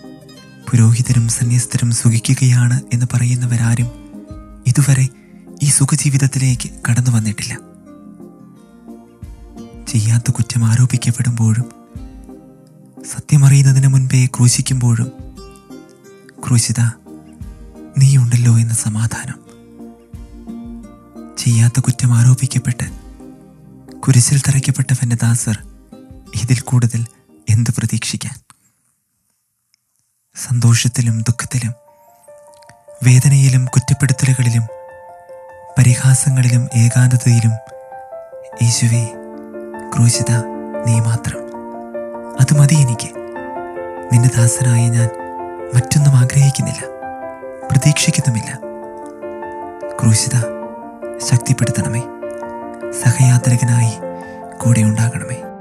പുരോഹിതരും സന്യസ്തരും സുഖിക്കുകയാണ് എന്ന് പറയുന്നവരാരും ഇതുവരെ ഈ സുഖജീവിതത്തിലേക്ക് കടന്നു വന്നിട്ടില്ല. ചെയ്യാത്ത കുറ്റം ആരോപിക്കപ്പെടുമ്പോഴും സത്യമറിയുന്നതിന് മുൻപേ ക്രൂശിക്കുമ്പോഴും ക്രൂശിത നീയുണ്ടല്ലോ എന്ന സമാധാനം. ചെയ്യാത്ത കുറ്റം ആരോപിക്കപ്പെട്ട് കുരിശിൽ തറയ്ക്കപ്പെട്ടവന്റെ ദാസർ ഇതിൽ കൂടുതൽ എന്ത് പ്രതീക്ഷിക്കാൻ? സന്തോഷത്തിലും ദുഃഖത്തിലും വേദനയിലും കുറ്റപ്പെടുത്തലുകളിലും പരിഹാസങ്ങളിലും ഏകാന്തതയിലും യേശുവേ ക്രൂശിത നീ മാത്രം, അത് മതി എനിക്ക്. നിന്റെ ദാസനായ ഞാൻ മറ്റൊന്നും ആഗ്രഹിക്കുന്നില്ല, പ്രതീക്ഷിക്കുന്നുമില്ല. ക്രൂശിത ശക്തിപ്പെടുത്തണമേ, സഹയാത്രികനായി കൂടെ ഉണ്ടാകണമേ.